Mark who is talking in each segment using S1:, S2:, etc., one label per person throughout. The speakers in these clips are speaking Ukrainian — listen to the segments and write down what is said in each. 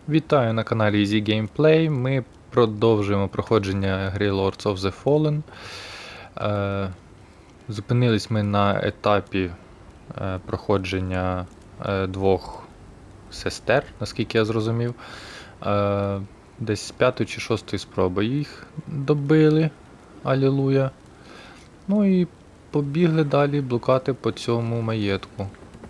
S1: Вітаю на каналі Easy Gameplay. Ми продовжуємо проходження гри Lords of the Fallen. Зупинились ми на етапі проходження двох сестер, наскільки я зрозумів. Десь з 5-ї чи 6-ї спроби їх добили. Алілуя. Ну і побігли далі блукати по цьому маєтку.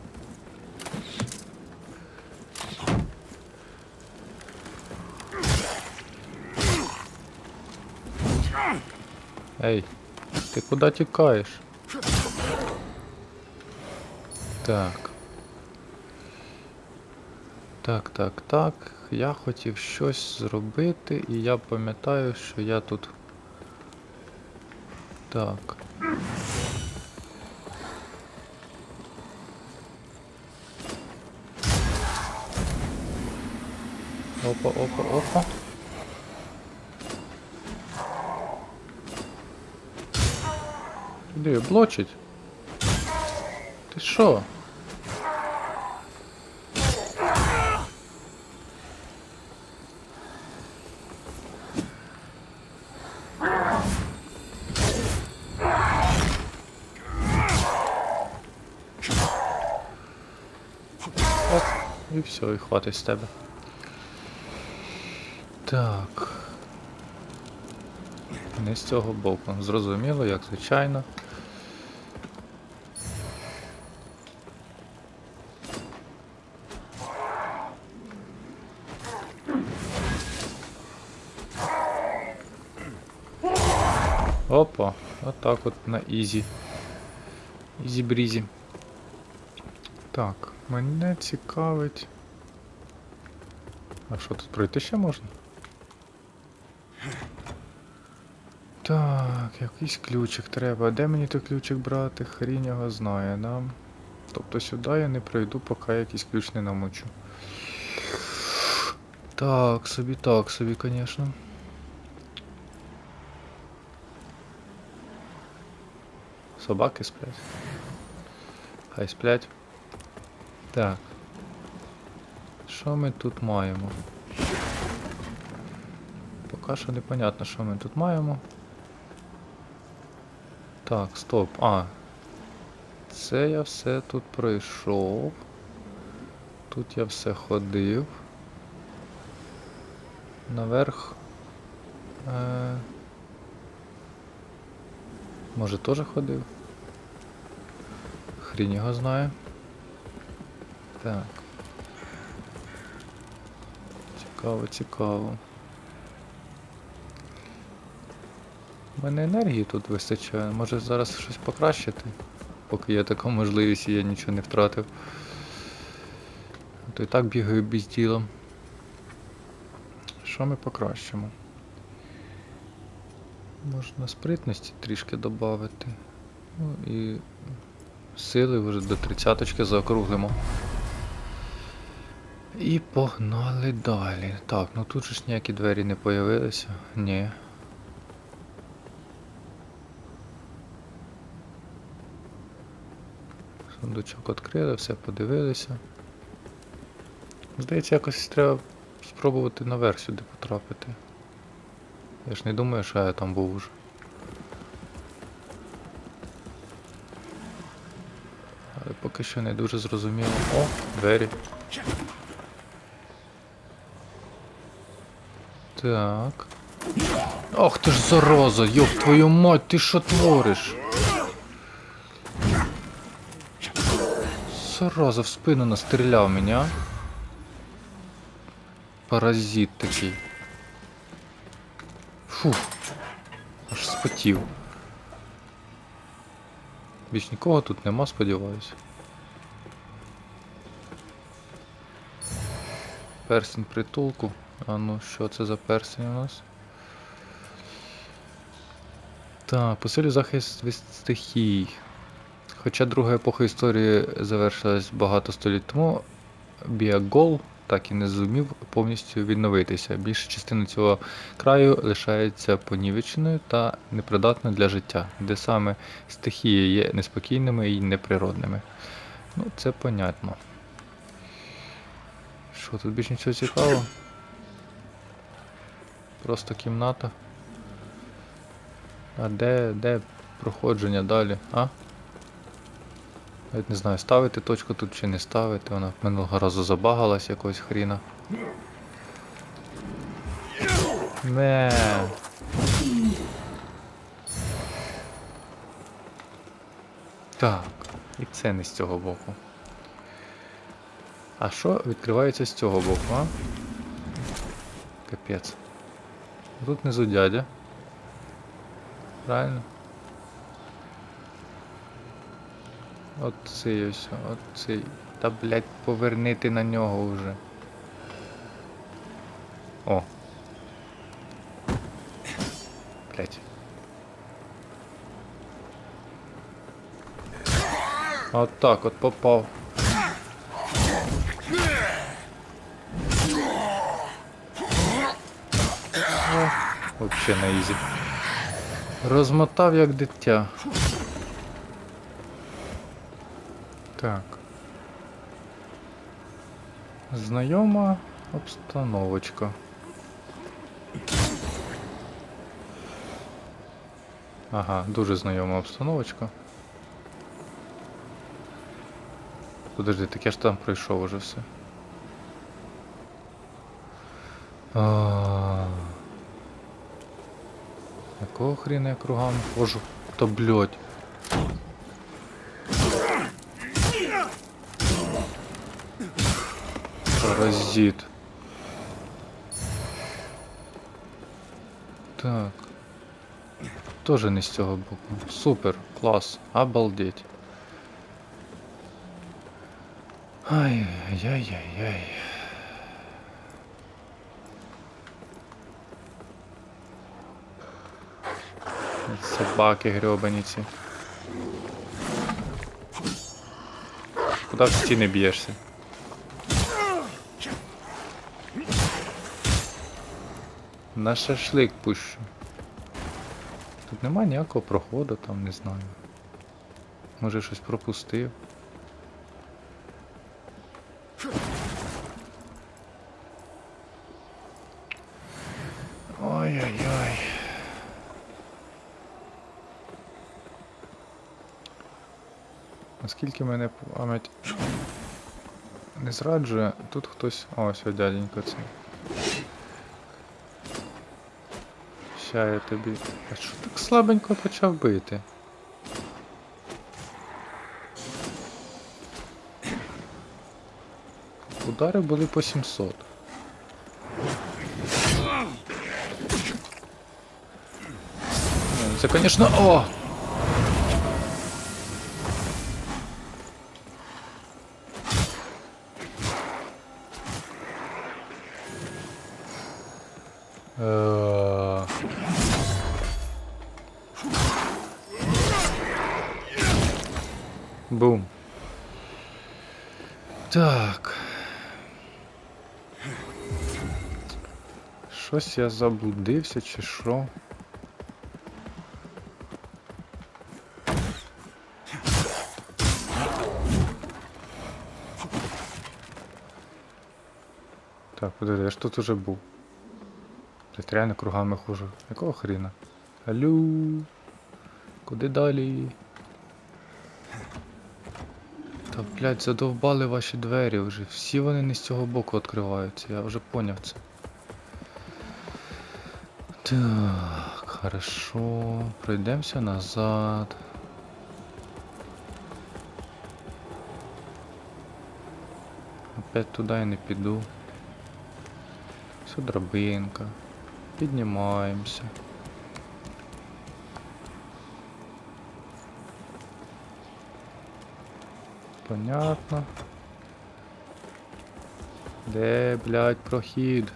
S1: Ей, ти куди тікаєш? Так. Так. Я хотів щось зробити, і я пам'ятаю, що я тут... Так. Опа. Куди блочить? Ти що? Оп, і все, і хватить з тебе. Так. Не з цього боку. Зрозуміло, як звичайно. Опа, отак от на ізі. Ізі-брізі. Так, мене цікавить. А що тут пройти ще можна? Так, якийсь ключик треба. Де мені той ключик брати? Хрінь його знає, да? Тобто сюди я не пройду, поки я якийсь ключ не намучу. Так собі, звісно. Собаки сплять. Хай сплять. Так. Що ми тут маємо? Поки що непонятно, що ми тут маємо. Так, стоп. Це я все тут пройшов. Тут я все ходив. Наверх. Може теж ходив? Хрінь його знає. Так. Цікаво. У мене енергії тут вистачає. Може зараз щось покращити? Поки є така можливість і я нічого не втратив. То і так бігаю без діла. Що ми покращимо? Можна спритності трішки додати. Ну і сили вже до 30-очки заокруглимо. І погнали далі. Так, ну тут же ж ніякі двері не появилися. Ні. Сундучок відкрили, все подивилися. Здається, якось треба спробувати наверх сюди потрапити. Я ж не думаю, що я там був уже. Але поки що не дуже зрозуміло. О, двері. Так. Ох ти ж зараза, йоп твою мать, ти що твориш? Зараза, в спину настріляв мене. Паразит такий. Фух. Аж спотів. Більш нікого тут нема, сподіваюся. Перстень притулку. А ну, що це за перстень у нас? Так, посилює захист від стихій. Хоча друга епоха історії завершилась багато століть тому, Біагол так і не зумів повністю відновитися. Більша частина цього краю лишається понівеченою та непридатною для життя, де саме стихії є неспокійними і неприродними. Ну, це понятно. Що, тут більше нічого цікавого? Просто кімната. А де проходження далі, а? Навіть не знаю, ставити точку тут чи не ставити, вона минулого разу забагалась якогось хріна. Не. Так, і це не з цього боку. А що відкривається з цього боку, а? Капець. Тут внизу дядя. Правильно? Оцей ось, оцей. Та, блядь, повернити на нього вже. О. Блядь. От так от попав. О, вообще на ізі. Розмотав як дитя. Так. Знайома обстановочка. Ага, дуже знайома обстановочка. Подожди, так я ж там пройшов уже все. Якого хрена я кругами хожу? Та блядь. Паразит. Так. Тоже не з цього боку. Супер, клас, обалдеть. Ай-яй-яй-яй. Собаки гребані ці. Куда в стіни б'єшся? На шашлик пущу. Тут нема ніякого проходу, там не знаю. Може щось пропустив. Ой-ой-ой. Наскільки мене пам'ять не зраджує, тут хтось... О, ось дяденько цей. Ща я тобі... А що так слабенько почав бити? Удари були по 700. Це, конечно... О! Бум. Так. Щось я заблудився чи що? Так, подожди, я ж тут уже був. Я реально кругами хожу. Якого хрена? Алло? Куди далі? Та, блядь, задовбали ваші двері вже. Всі вони не з цього боку відкриваються, я вже поняв це. Так, хорошо. Пройдемося назад. Опять туди я не піду. Все драбинка. Піднімаємося. Понятно. Де, блядь, прохід?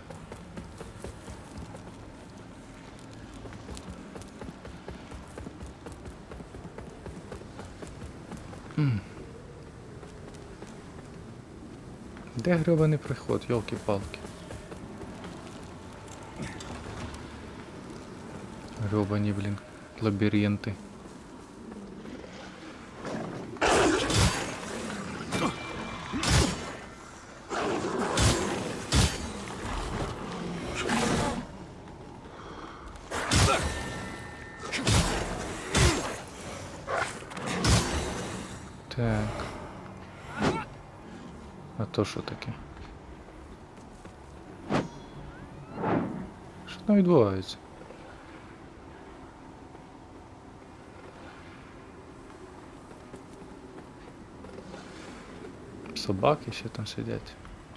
S1: Де гребаний приход, йолки-палки? Гребані, блін, лабіринти. Так. А то що таке? Що там відбувається? Собаки ще там сидять.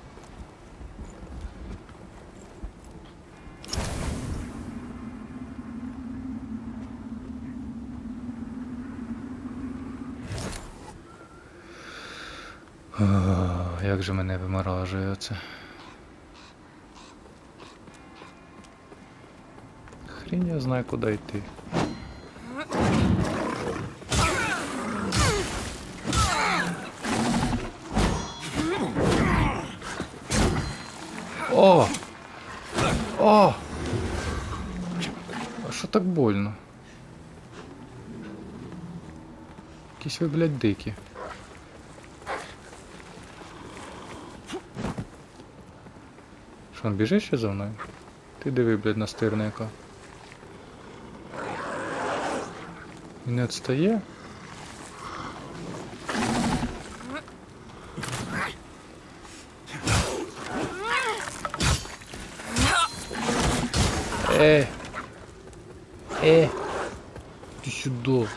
S1: Як же мене виморажує оце. Хрінь я знаю, куди йти. О! О! А що так больно? Якісь ви, блядь, дикі. Що, він біжить ще за мною? Ти диви, блядь, настирника. Він не відстає? Ти сюди.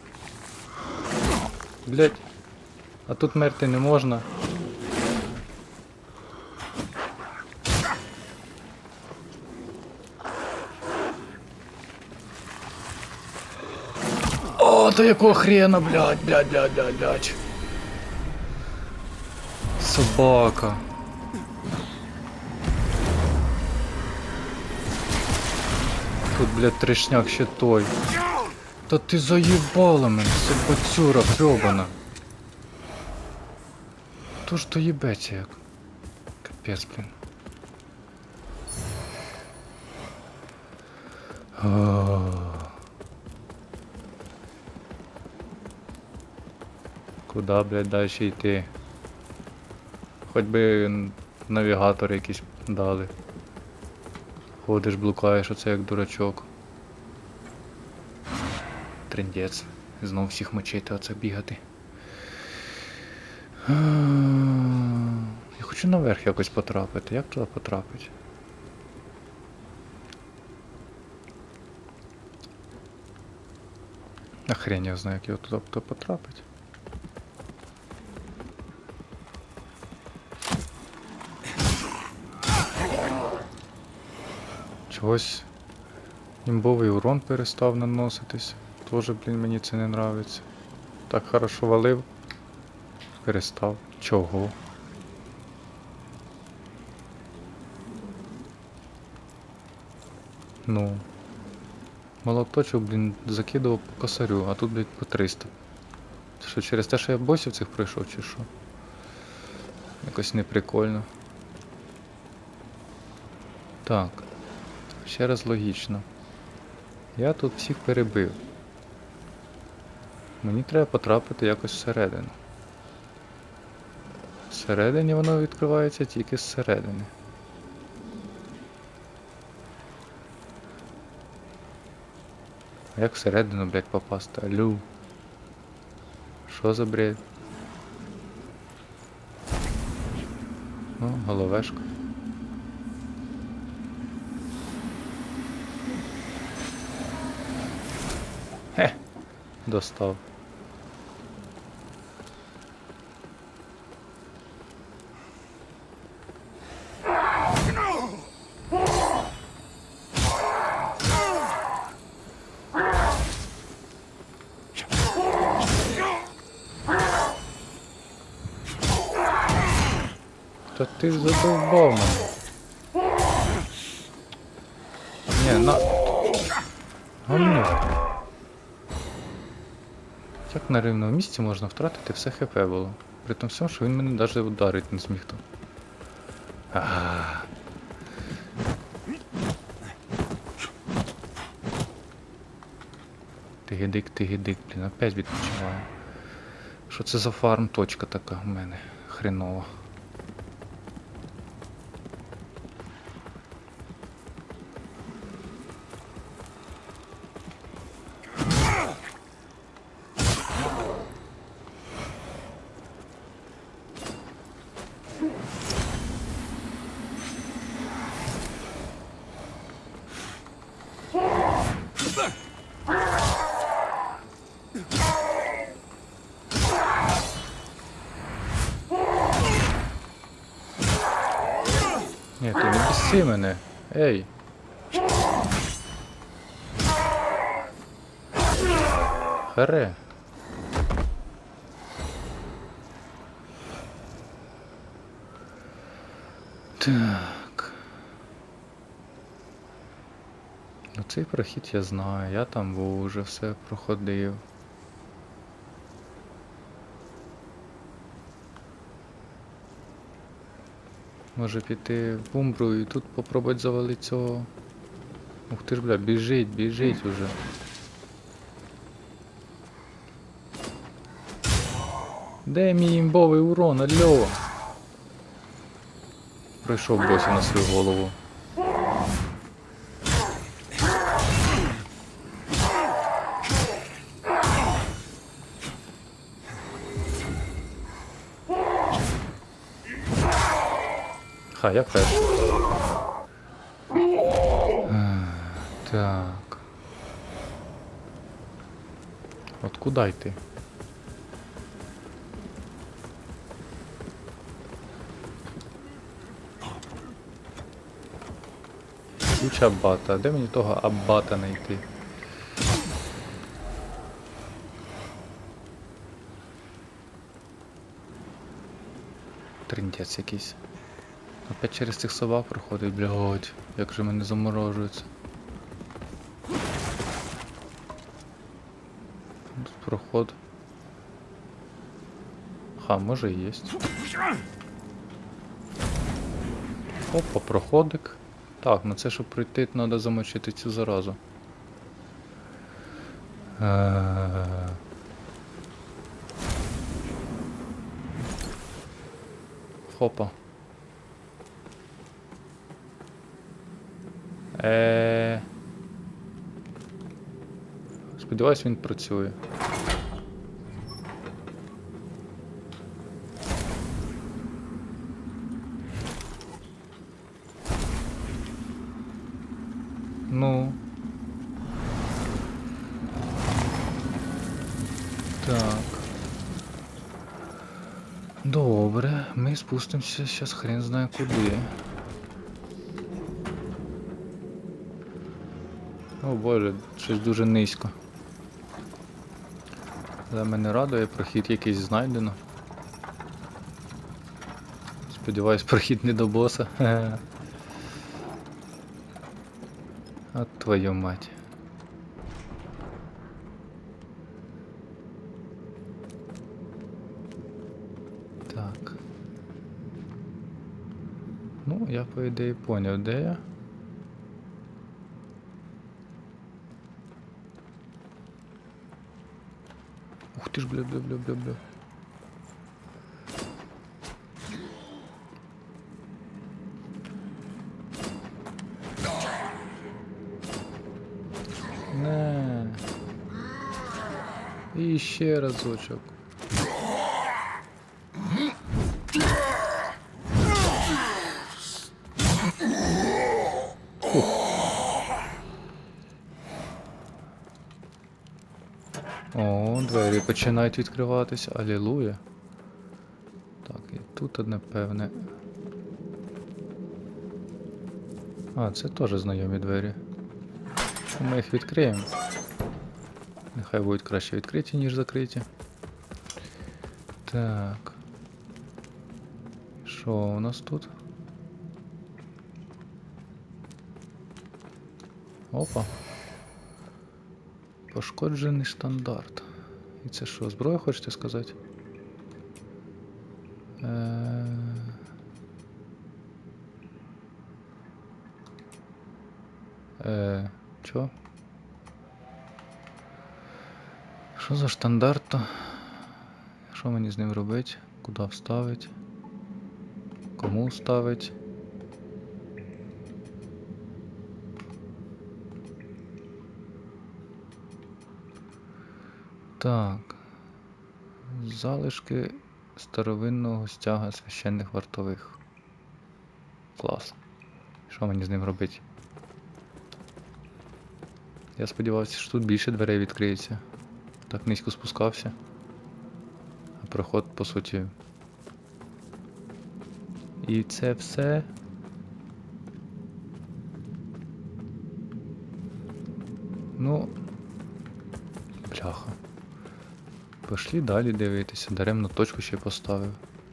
S1: Блядь. А тут мерти не можна. О, та якого хрена, блядь. Собака. Тут, блядь, трешняк ще той. Та ти заїбала мене, собацюра хрьобана. То ж то їбеться як. Капець, блін. Куда, блядь, далі йти? Хоч би навігатор якийсь дали. Ходиш, блукаєш, оце як дурачок. Трындець. Знов всіх мочити, оце бігати. Я хочу наверх якось потрапити. Як туди потрапити? А хрень я знаю, як його туди потрапити. Чогось імбовий урон перестав наноситись. Тоже, блін, мені це не нравиться. Так хорошо валив. Перестав. Чого? Ну. Молоточок, блін, закидував по косарю, а тут, блін, по 300. Це що, через те, що я босів цих пройшов, чи що? Якось неприкольно. Так. Ще раз логічно. Я тут всіх перебив. Мені треба потрапити якось всередину. Всередині воно відкривається тільки зсередини. А як всередину, блядь, попасти? Алю. Що за бред? О, головешка. Хе! Достав. Та ти ж задовбав мене. Ні, на... Гамно. Як на рівному місці можна втратити все ХП було? При тому всьому, що він мене навіть ударити не зміг там. Тигидик, блін, опять відпочиваю. Що це за фарм точка така в мене? Хренова. Ні, ти не біси мене. Ей. Харе. Так. Ну цей прохід я знаю, я там був, уже все проходив. Може піти в Умбру і тут попробувати завалити цього. Ух ти ж, бля, біжить, біжить уже. Де мій імбовий урон, алло? Пройшов босі на свою голову. Ха, я перший. Так. От куди йти? Ключ Аббата. Де мені того Аббата знайти? Триндець якийсь. Опять через цих собак проходить, блядь. Як же мене заморожується. Тут проход. Ха, може і єсть. Опа, проходик. Так, ну це щоб пройти, треба замочити цю заразу. Хопа. Сподіваюсь, він працює. Ну. Так. Добре, ми спустимося зараз хрен знає куди. О боже, щось дуже низько. Але мене радує, прохід якийсь знайдено. Сподіваюсь, прохід не до боса. От твою мать. Так. Ну, я по ідеї поняв, де я. Ух ти ж, бля. Не. І ще разочок. О, двері починають відкриватися. Алілуя. Так, і тут одне певне. А, це теж знайомі двері. Ми їх відкриємо. Нехай будуть краще відкриті, ніж закриті. Так. Що у нас тут? Опа. Пошкоджений штандарт. І це що, зброя хочете сказати? Чо? Що за штандарт-то? Що мені з ним робити? Куди вставити? Кому вставити? Так. Залишки старовинного стяга священних вартових. Клас. Що мені з ним робити? Я сподівався, що тут більше дверей відкриється. Так низько спускався. А проход, по суті. І це все. Ну... Бляха. Пішли далі дивитися, даремно точку ще поставив.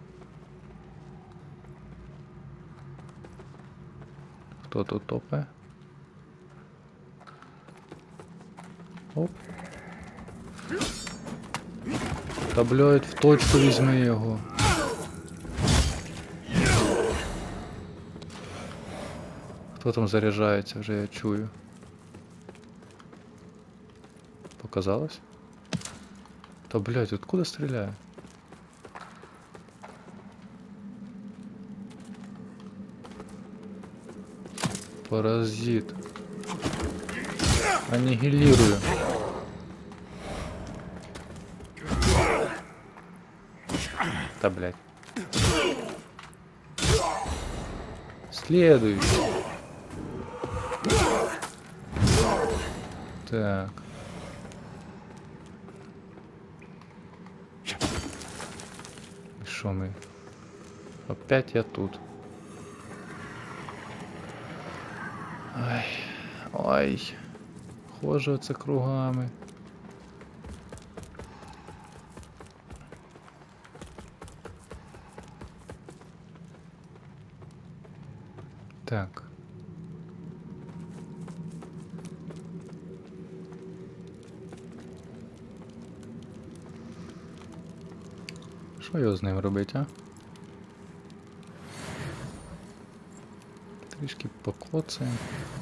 S1: Хто тут топає? Оп. Та, блядь, в точку візьми його. Хто там заряджається, вже я чую. Показалось? Та, блядь, откуда стріляє? Паразит. Аннигилирую. Да, блядь. Следующий. Так. И шо мы? Опять я тут. Ай. Ой. Ходжу оце кругами. Так. Що його з ним робити, а? Трішки покоцаємо.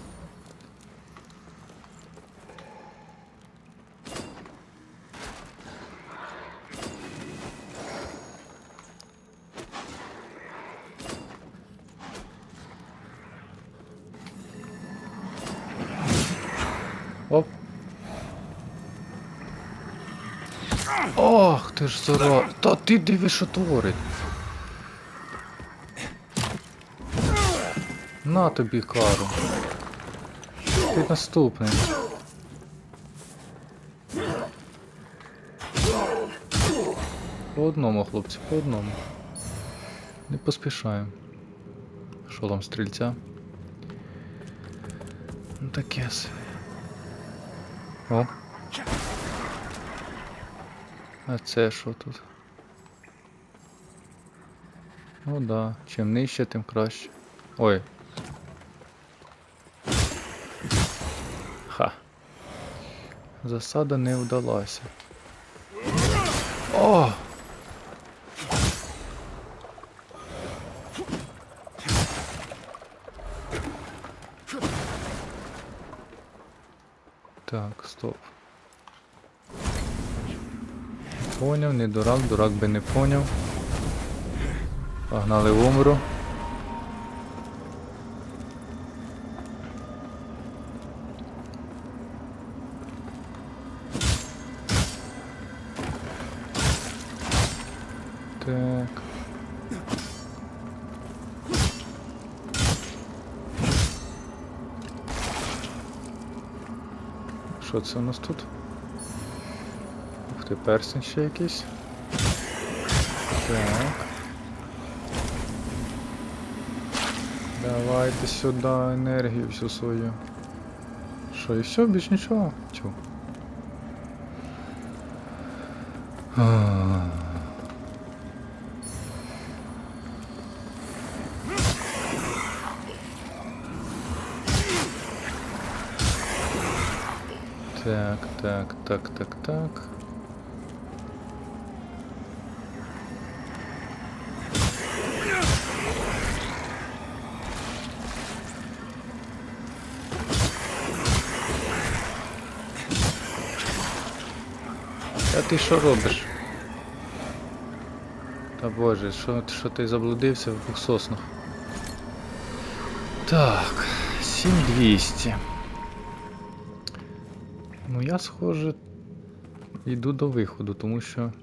S1: Оп. Ох, ти ж зора. Та ти диви, що творить. На тобі кару. Ти наступний. По одному, хлопці, по одному. Не поспішаємо. Шолом стрільця. Ну таке. О. А це що тут? Ну да, чим нижче, тим краще. Ой. Ха. Засада не вдалася. О! Так, стоп. Поняв, не дурак, дурак би не поняв. Погнали в умру. Так. Що це у нас тут? Ух ти, персень ще якийсь. Так. Давайте сюди енергію всю свою. Що, і все, більш нічого? Тю. Так, так, так, так, так. А ти що робиш? Та боже, що ти заблудився в двох соснах? Так, 7200. Ну я, схоже, йду до виходу, тому що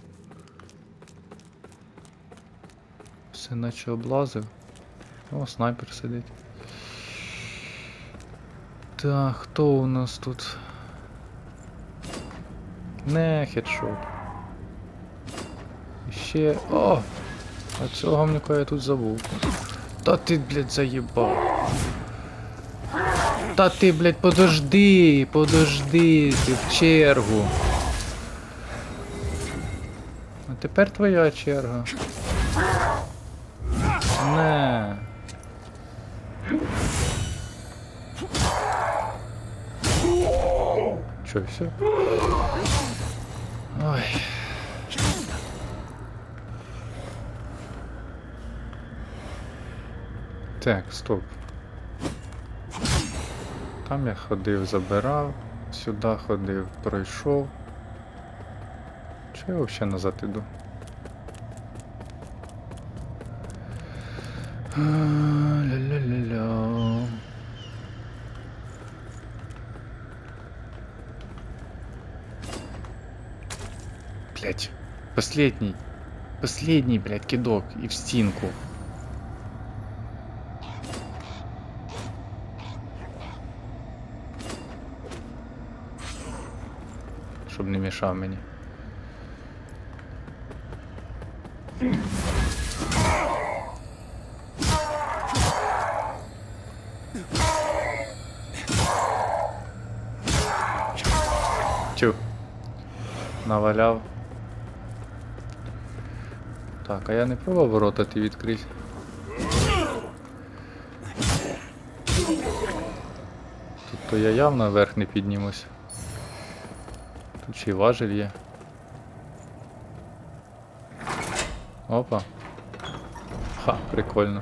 S1: все наче облазив. О, снайпер сидить. Так, хто у нас тут? Не, хедшот. Ще... О! А цього мені я тут забув. Та ти, блядь, заєбав. Та ти, блядь, подожди, ти в чергу. А тепер твоя черга. Не. Чо, все? Ой. Так, стоп. Там я ходив, забирав, сюди ходив, пройшов. Чого я взагалі назад іду? Ля-ля-ля-ля. Блять, последний, блять, кидок и в стенку. Щоб не мішав мені. Тю. Наваляв. Так, а я не пробував ворота ти відкрити. Тут то я явно вверх не піднімусь. Тут ще й важель є. Опа. Ха, прикольно.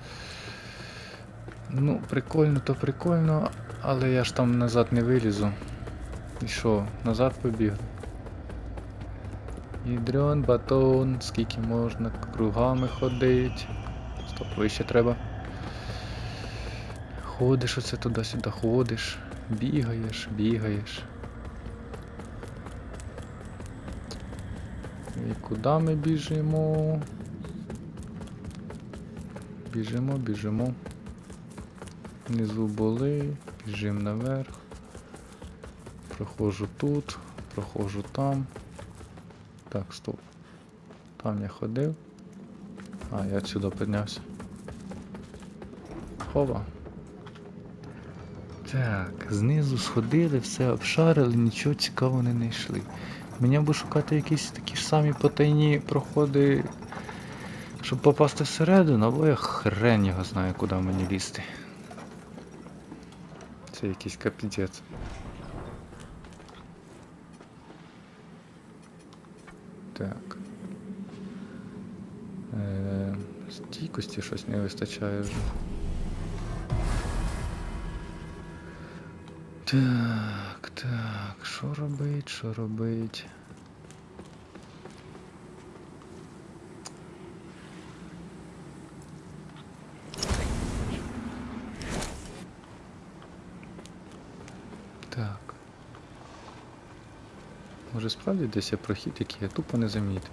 S1: Ну, прикольно, то прикольно, але я ж там назад не вилізу. І що, назад побіг? Ядрен, батон, скільки можна кругами ходить. Стоп, вище треба. Ходиш оце туди-сюди, ходиш. Бігаєш. І куди ми біжимо? Біжимо. Внизу були, біжимо наверх. Проходжу тут, проходжу там. Так, стоп. Там я ходив. А, я отсюда піднявся. Хова. Так, знизу сходили, все обшарили, нічого цікавого не знайшли. Мені б шукати якісь такі ж самі потайні проходи, щоб попасти всередину, або я хрен його знаю, куди мені лізти. Це якийсь капіздець. Так. Стійкості щось не вистачає вже. Так, що робить? Так. Може справді десь є прохід, який я тупо не замітив.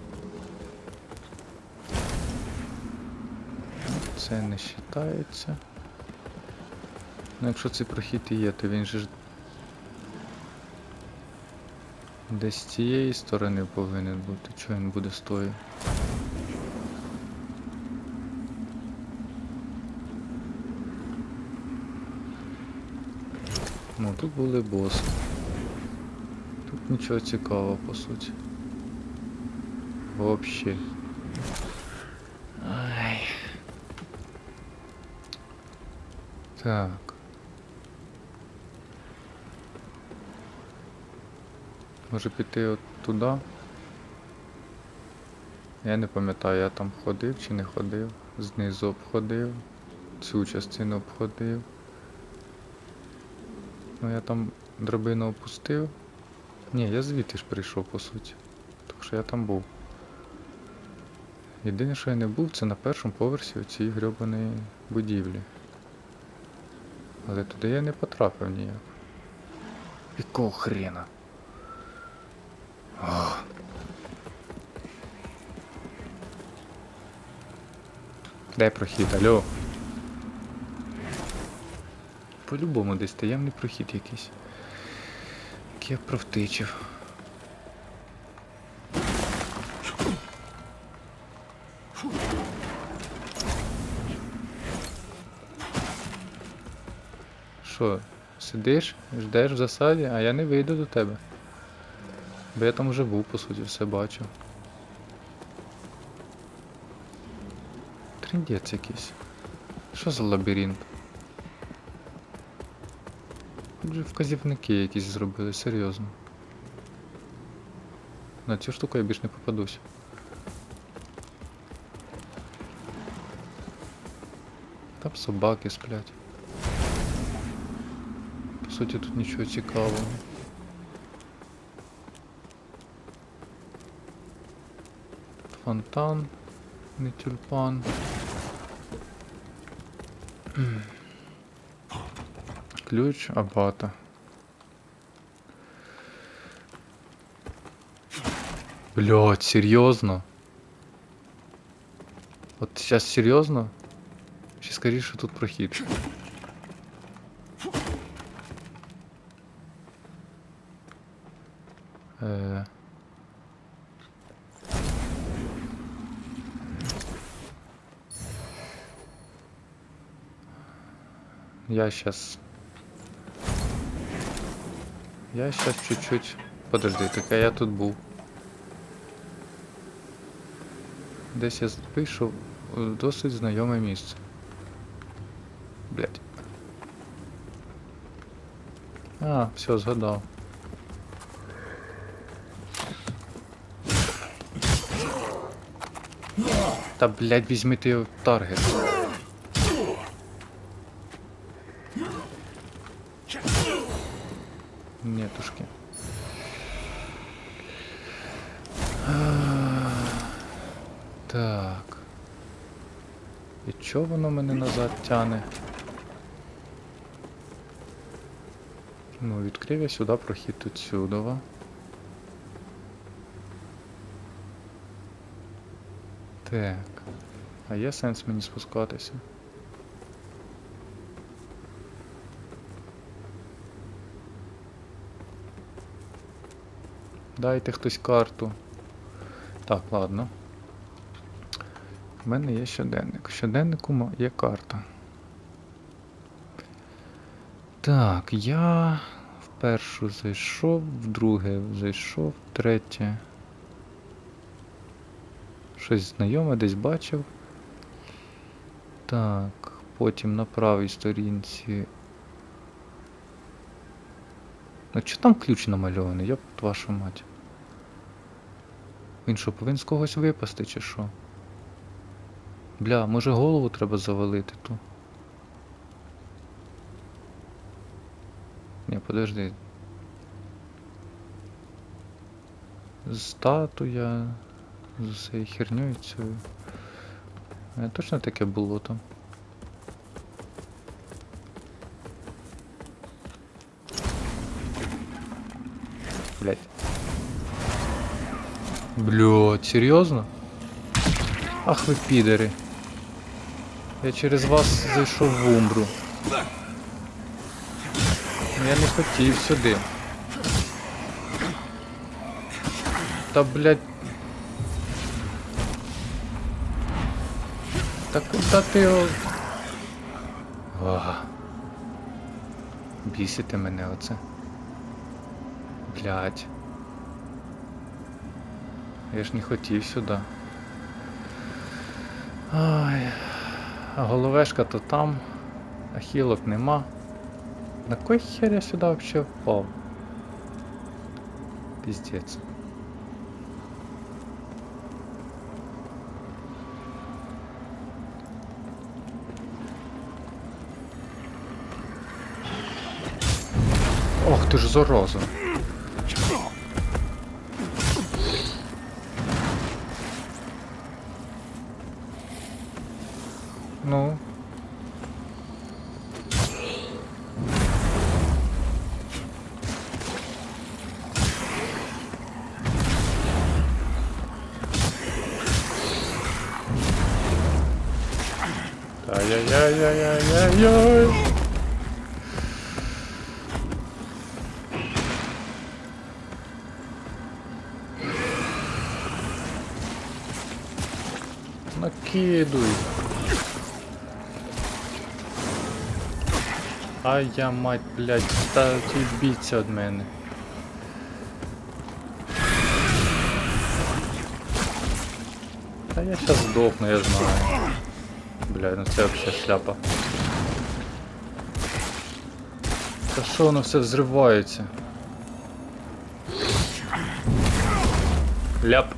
S1: Це не вважається. Ну якщо цей прохід і є, то він же ж десь з цієї сторони повинен бути. Чого він буде з тої? Ну тут були боси. Тут нічого цікавого по суті. Вообще. Ай. Так. Може піти от туди? Я не пам'ятаю, я там ходив чи не ходив. Знизу обходив. Цю частину обходив. Ну я там драбину опустив. Ні, я звідти ж прийшов по суті. Так що я там був. Єдине, що я не був, це на першому поверсі цієї грьобаної будівлі. Але туди я не потрапив ніяк. Якого хрена? Ох. Дай прохід, алло. По-любому десь таємний прохід якийсь. Який я провтичив. Що, сидиш, ждеш в засаді, а я не вийду до тебе. Бо я там вже був, по суті, все бачив. Тріндець якийсь. Що за лабіринт? Тут же вказівники якісь зробили, серйозно. На цю штуку я більш не попадусь. Там собаки сплять. По суті, тут нічого цікавого. Фонтан, не тюльпан. Ключ абата. Блядь, серйозно? От сейчас серйозно? Чи скоріше тут прохід? Я сейчас чуть-чуть... Подожди, так а я тут був. Десь я вийшов в досить знайоме місце. Блять. А, все, згадав. Та, блять, візьмите його в таргет. Нетушки. Так. І чого воно мене назад тяне? Ну, відкрив я сюди прохід отсюдова. Так. А є сенс мені спускатися? Дайте хтось карту. Так, ладно. У мене є щоденник. В щоденнику є карта. Так, я в першу зайшов, в друге зайшов, в третє. Щось знайоме десь бачив. Так, потім на правій сторінці. Ну чи там ключ намальований, йоп вашу мать. Він що, повинен з когось випасти чи що? Бля, може голову треба завалити ту? Ні, подожди. Статуя з усією херньою цією. Точно таке було там? Блять. Блять, серйозно? Ах ви підери. Я через вас зайшов в Умбру. Я не хотів сюди. Та блять. Та куди ти його... Бісите мене оце. Блять. Я ж не хотів сюди. Ай. А головешка то там. А хілок нема. На кой хер я сюди вообще впав? Пиздец. Ох ти ж зараза. Ну. Ай-яй-яй-яй-яй-яй. Накидуй. Ай я мать, блядь, та відбіться від мене. Та я щас здохну, я знаю. Бля, ну це вообще шляпа. Та що воно все взривається? Ляп.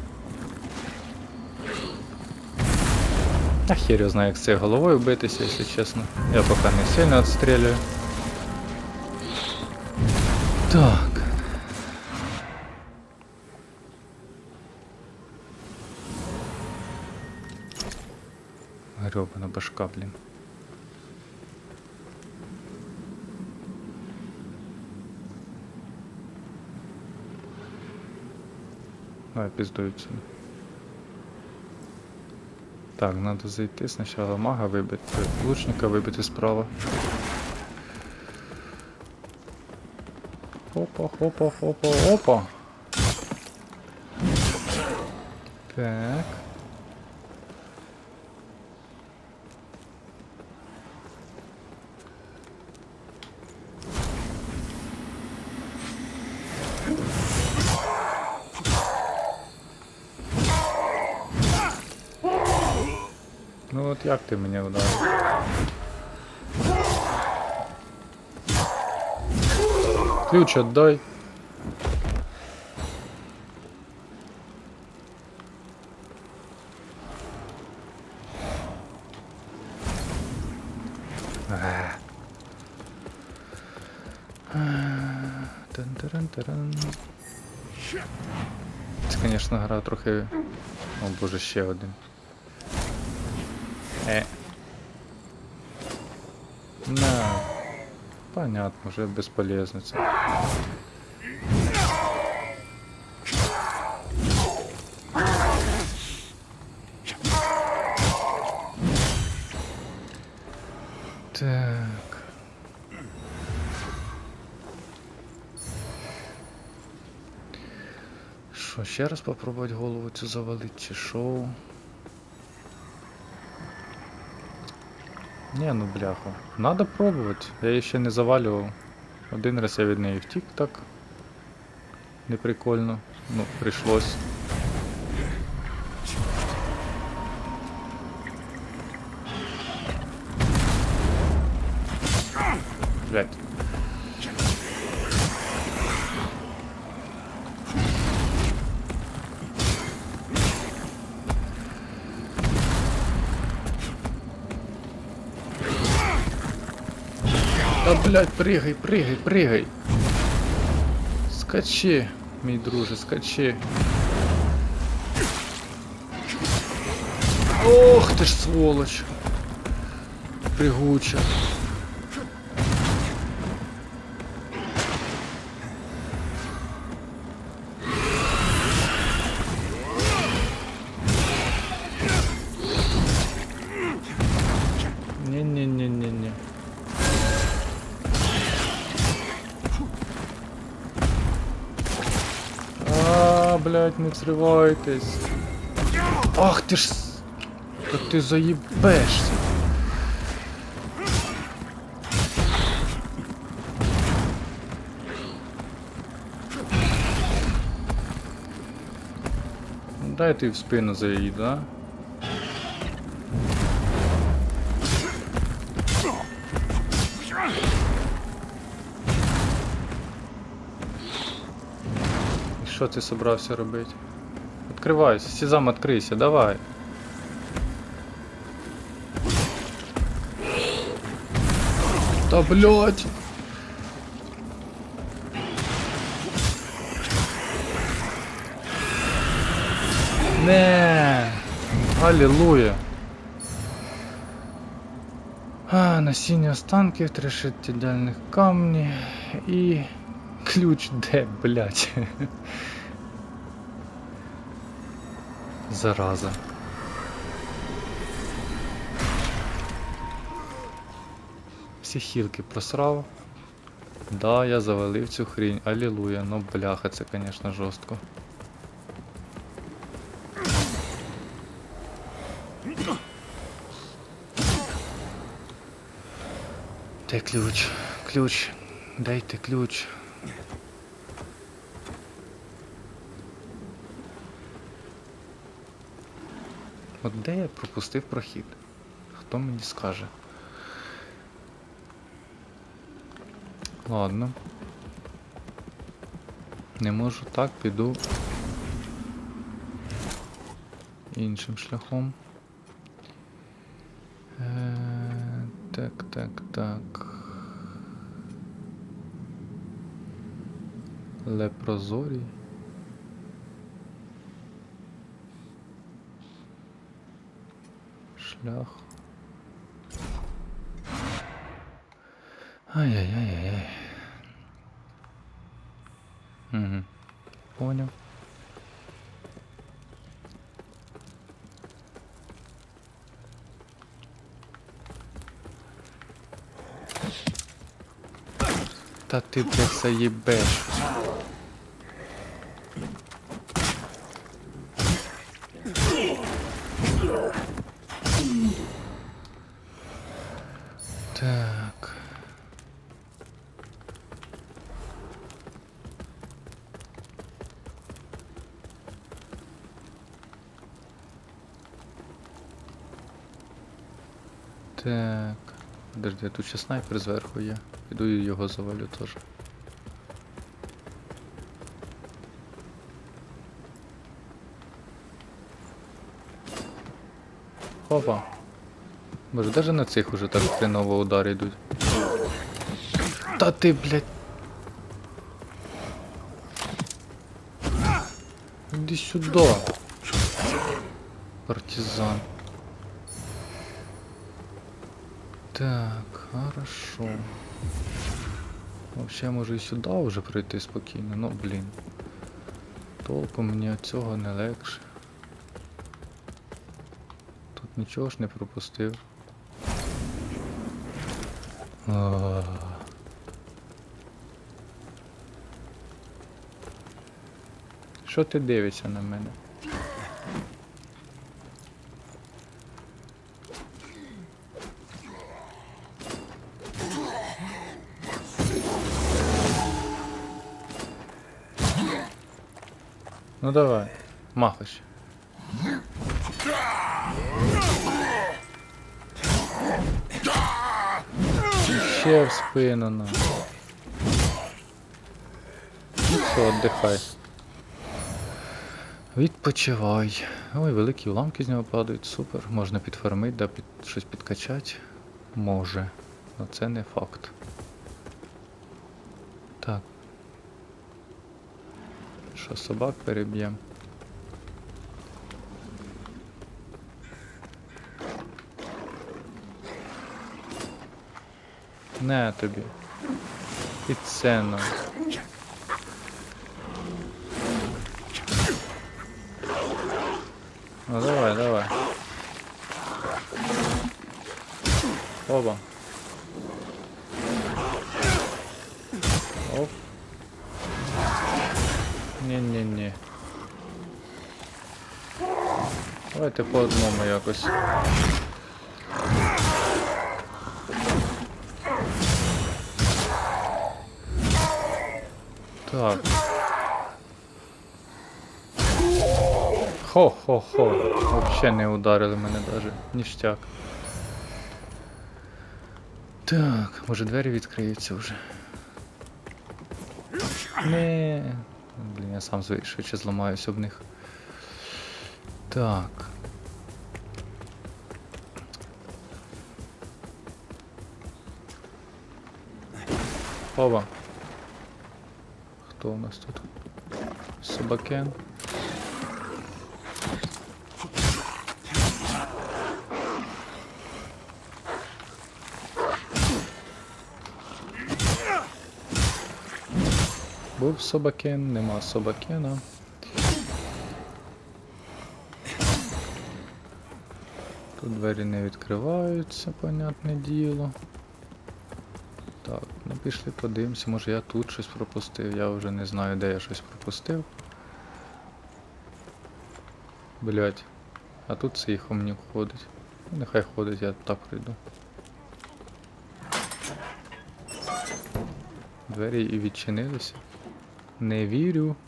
S1: А хер я знаю, як з цією головою битися, якщо чесно. Я поки не сильно відстрілюю. Так. Грёбана башка, блін. Давай пиздують сюди. Так, надо зайти, сначала мага вибити, лучника вибити справа. Опа, хопа, хопа, опа. Так. Ну от як ти мене ударив? Ключ отдай. Тан-таран-таран. Це, звісно, гра трохи... О боже, ще один. На. Понятно, вже безполезно це. Так. Що, ще раз попробувати голову цю завалити, чи шо? Не, ну бляха. Надо пробувати. Я її ще не завалював. Один раз я від неї втік так. Неприкольно. Ну, прийшлось. Блять. Да, блядь, прыгай, прыгай, прыгай. Скачи, мій друже, скачи. Ох ты ж сволочь. Пригуча. Не-не-не-не-не. Блять, не взривайтесь. Ах ти ж... Та ти заїбешся. Дай ти в спину заїду, а? Що ти собрався робити? Відкривайся, Сезам, відкрийся, давай. Та блять! Не, аллилуйя. Насіння останків, 3 шестидальних камні і ключ де, блять. Зараза. Всі хілки просрав. Да, я завалив цю хрінь, аллилуйя, ну бляха, це, конечно, жорстко. Де ключ? ключ. Дайте ключ. От де я пропустив прохід? Хто мені скаже? Ладно. Не можу так, піду іншим шляхом. Так. Лепрозорій. Шлях. Ай-яй-яй-яй. Угу. Понял. Та ти, блядь, заєбеш. Так. Так. Подожди, тут ще снайпер зверху є. Піду і його завалю теж. Хопа. Може, даже на цих уже так хреново удари йдуть. Та ти, блядь. Іди сюди. Партизан. Так, хорошо. Вообще можу і сюди вже пройти спокійно, ну блін. Толком мені від цього не легше. Тут нічого ж не пропустив. Що ти дивишся на мене? Ну давай, махач. Ще в спину на. Ну все, отдихай. Відпочивай. Ой, великі уламки з нього падають, супер. Можна підфармити, да, щось підкачати. Може. Але це не факт. Так. Що, собак переб'ємо? Не тобі. І це нам. Ну давай. Оба. Оп. Ні. Давайте по одному якось. Так. Хо-хо-хо. Вообще не ударили мене даже. Ніштяк. Так, може двері відкриються вже. Не. Блін, я сам швидше зламаюсь об них. Так. Опа. Хто у нас тут? Собакен. Був собакен, нема собакена. Тут двері не відкриваються, понятне діло. Так, ну пішли подивимося, може я тут щось пропустив, я вже не знаю, де я щось пропустив. Блять, а тут цей хомнік ходить. Ну, нехай ходить, я так прийду. Двері і відчинилися. Не вірю.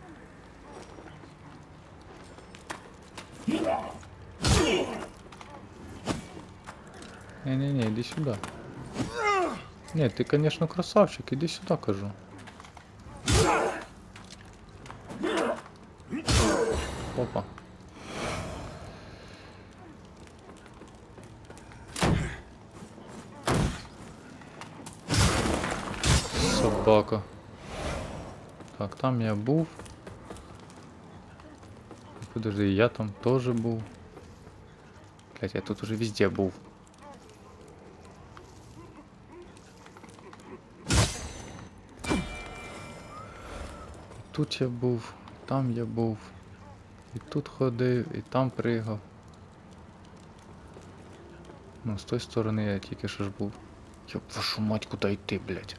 S1: Не-не-не, іди сюди. Ні, ти, конечно, красавчик, іди сюди, кажу. Опа. Собака. Так, там я був. Подожди, я там теж був. Блять, я тут уже везде був. Тут я був, там я був. І тут ходив, і там пригав. Ну, з тої сторони я тільки що ж був. Ёб вашу мать, куди йти, блять?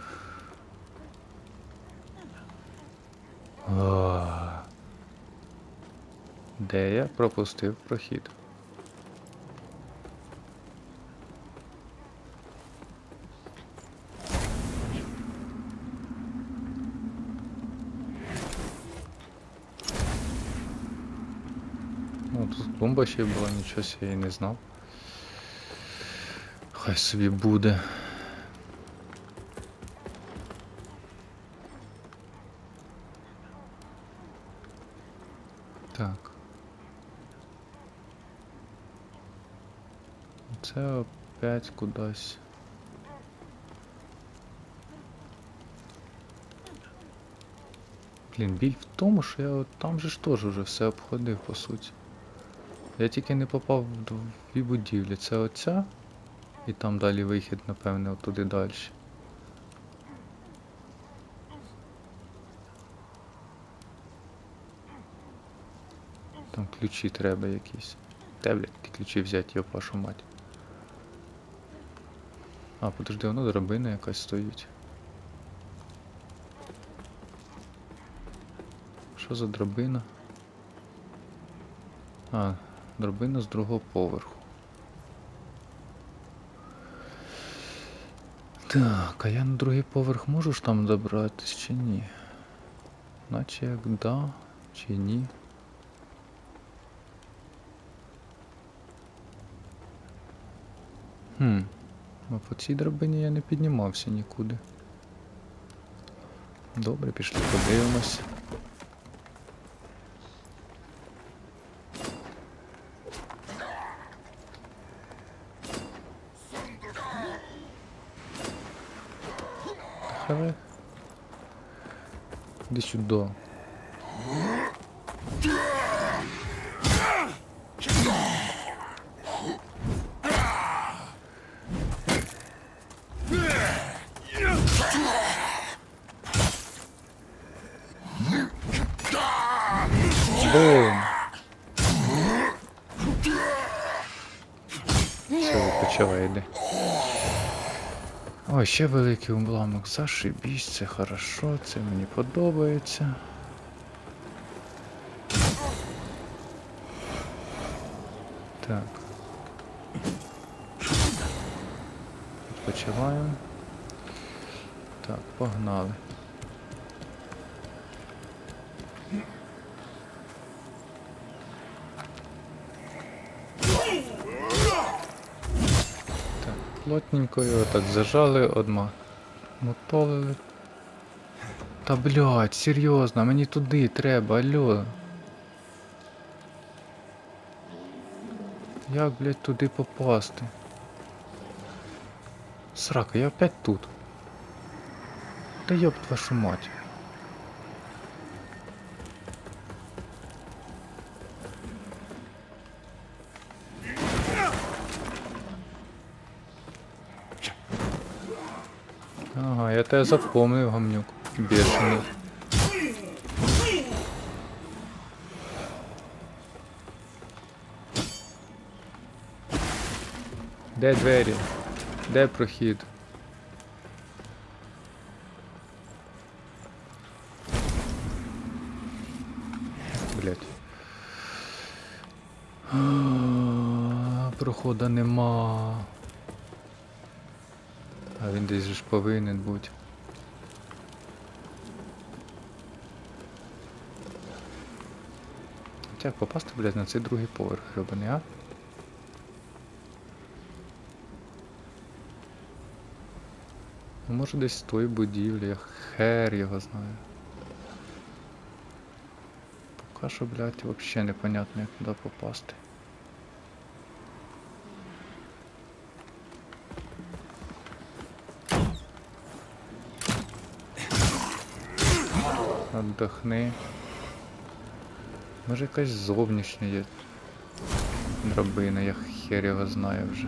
S1: Де я пропустив прохід? Ну, тут клумба ще була, нічого я і не знав. Хай собі буде. Так. Це опять кудись. Блін, біль в тому, що я от там же ж теж вже все обходив, по суті. Я тільки не попав в дві будівлі. Це оця, і там далі вихід, напевне, отуди далі. Там ключі треба якісь. Де, блядь, ті ключі взяти, йоп вашу мать. А, подожди, воно драбина якась стоїть. Що за драбина? А, драбина з другого поверху. Так, а я на другий поверх можу ж там добратись чи ні? Наче як да, чи ні? А по цій драбині я не піднімався нікуди. Добре, пішли подивимось. Хаве. Іди сюди. Бум! Все, відпочивай, йди. Ой, ще великий уламок. Зашибісь, це хорошо, це мені подобається. Так. Відпочиваємо. Так, погнали. Плотненько його так зажали, мотолили. Та блядь, серйозно, мені туди треба, алло. Як, блядь, туди попасти? Срака, я опять тут. Та ёб вашу мать. Ага, я тебе запомнив, гамнюк. Бешений. Де двері? Де прохід? Блять. Прохода нема. А він десь же ж повинен бути. Як попасти, блядь, на цей другий поверх, гребаний, а? Ну, може десь з тої будівлі, я хер його знаю. Поки що, блядь, вообще непонятно, як туди попасти. Отдохни. Може якась зовнішня є драбина, я хер його знаю вже.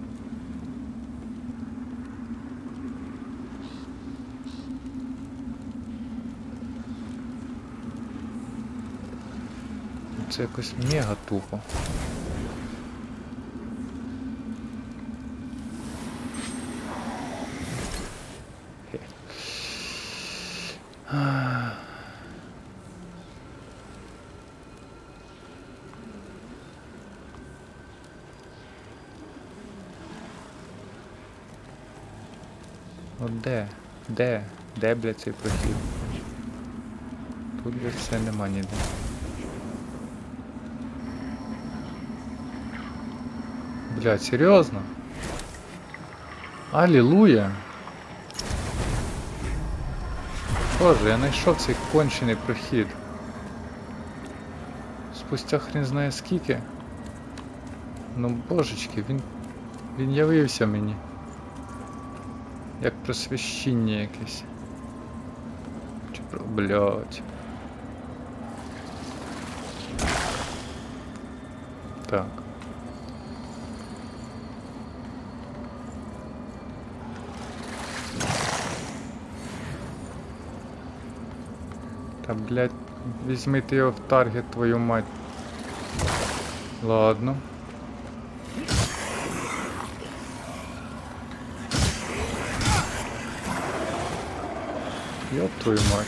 S1: Це якось мега тупо. От де? Де? Де, блядь, цей прохід? Тут, блядь, все нема ніде. Блядь, серйозно? Алілуя! Боже, я знайшов цей кончений прохід. Спустя хрен знає скільки. Ну божечки, він явився мені. Як просвіщення якесь. Чи про... Блядь. Так. Та, блядь, візьми ти його в таргет, твою мать. Ладно. Ёб твою мать.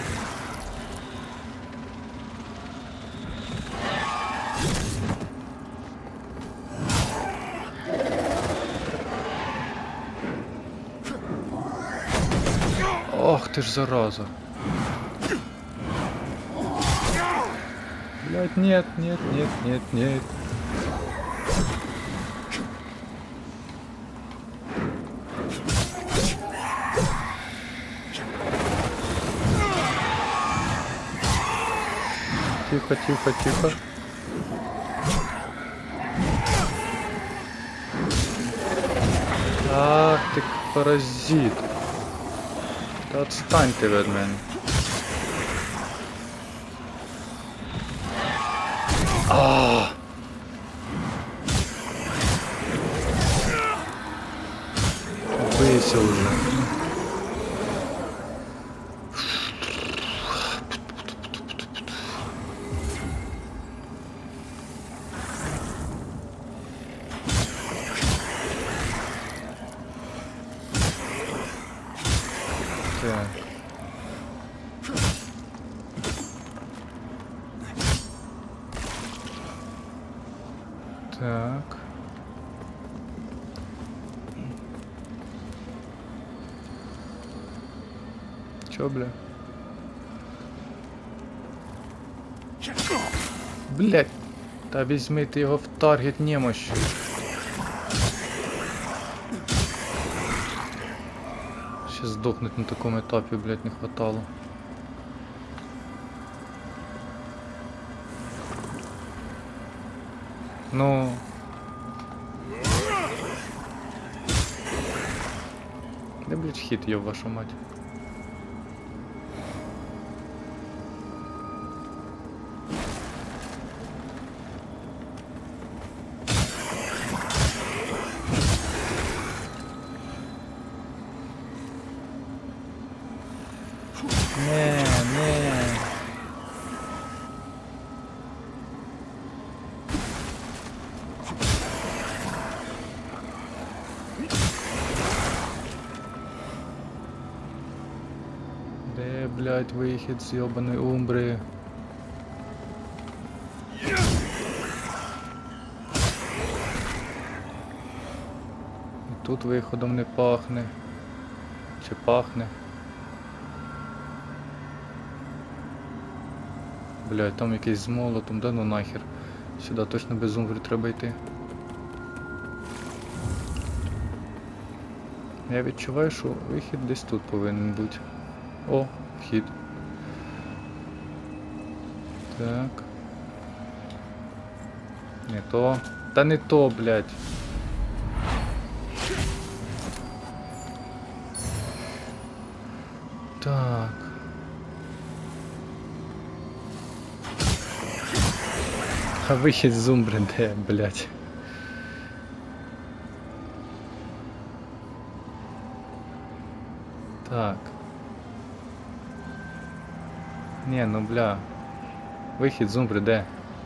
S1: Ох ты ж зараза. Блядь, нет, нет, нет, нет, нет. Тихо, тихо, тихо. Ах ты паразит. Та отстань ти від мене. Ааа! Бейся уже. Так. Так. Чё, бля? Блядь. Та візьми ти його в таргет немощью. Ще здохнуть на такому етапі, блядь, не хватало. Ну... Де, блядь, хід є, вашу мать? Не. Де, блядь, вихід з йобаної Умбри? І тут виходом не пахне. Чи пахне? Блядь, там якийсь з молотом, да ну нахер. Сюди точно без зумбрів треба йти. Я відчуваю, що вихід десь тут повинен бути. О, вхід. Так. Не то. Та не то, блядь. Так. А вихід з зумбри де, блядь? Так. Не, ну бля. Вихід зумбри де?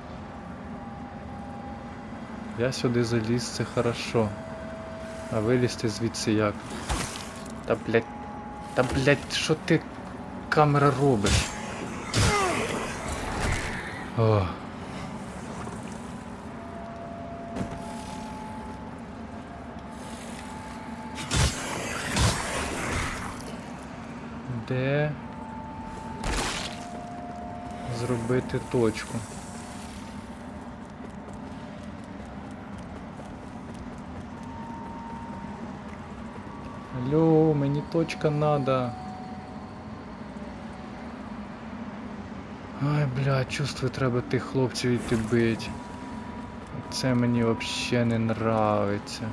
S1: Я сюди заліз, це хорошо. А вилізти звідси як? Та блядь. Та блядь, що ти, камера, робиш? О. Де зробити точку? Алло, мені точка надо. Ай, бля, чувствую, треба тих хлопців іти бить. Це мені вообще не нравиться.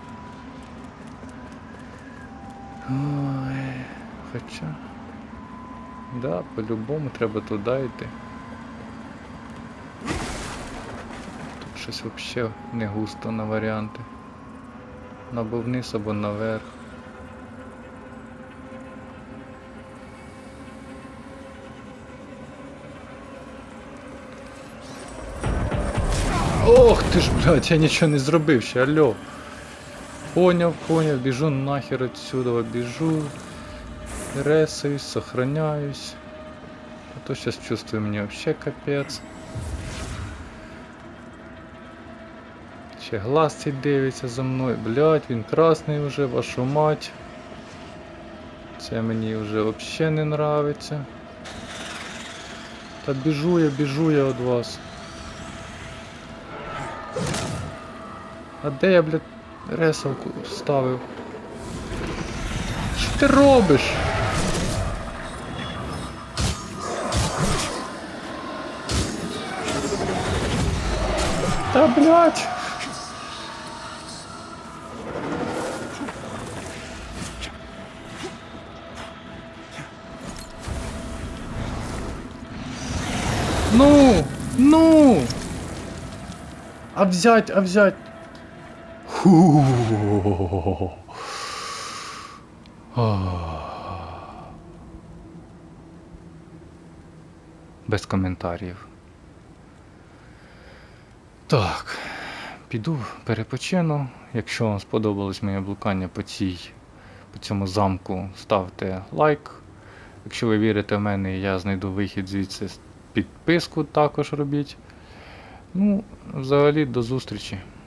S1: Ой, хоча... Да, по-любому треба туди йти. Тут щось вообще не густо на варіанти. Або вниз, або наверх. Ох ти ж, блядь, я нічого не зробив ще, алло. Поняв, біжу нахер отсюда, біжу. Ресаюсь, сохраняюсь. А то сейчас чувствую, мне вообще капец. Ще глаз цей дивиться за мною. Блядь, він красний уже, вашу мать. Це мені вже вообще не нравиться. Та біжу я від вас. А де я, блядь, ресалку ставив? Що ти робиш? Та, блядь! Ну! А взять! Фу. Без коментарів. Так, піду перепочину. Якщо вам сподобалось моє блукання по цьому замку, ставте лайк. Якщо ви вірите в мене і я знайду вихід звідси, підписку також робіть. Ну, взагалі, до зустрічі.